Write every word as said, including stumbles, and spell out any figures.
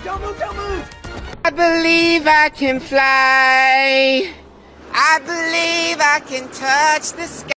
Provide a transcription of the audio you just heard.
Don't move, don't move! I believe I can fly. I believe I can touch the sky.